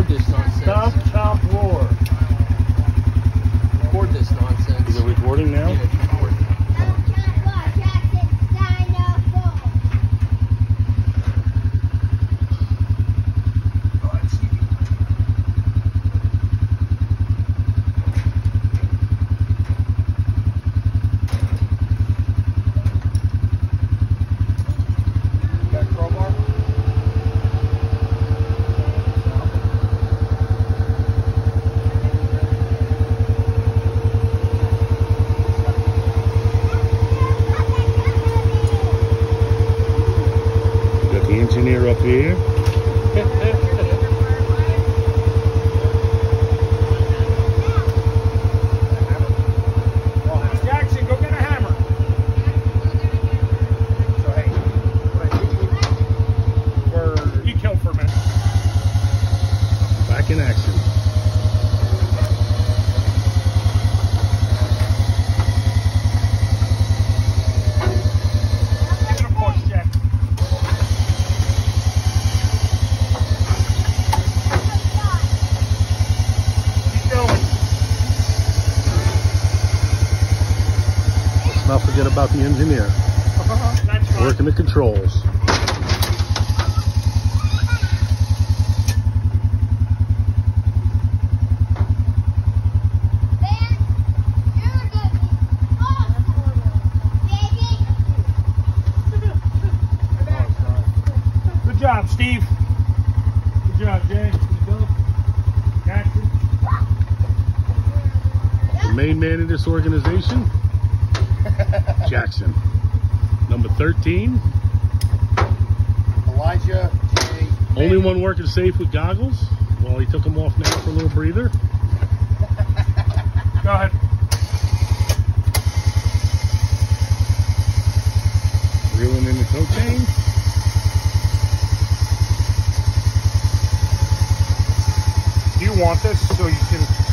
Record this nonsense. Stomp, chomp, roar. Record this nonsense. Is it recording now? Yeah, it's recording. Engineer up here. Jackson, go get a hammer. So hey, you killed for a minute. Back in action. Give it a push, Jack. Let's not forget about the engineer. Working the controls. Good job, Steve. Good job, Jay. Good job. Gotcha. The main man in this organization, Jackson. Number 13. Elijah J. Only one working safe with goggles. Well, he took them off now for a little breather. Go ahead. Reeling in the tow chain. Do you want this so you can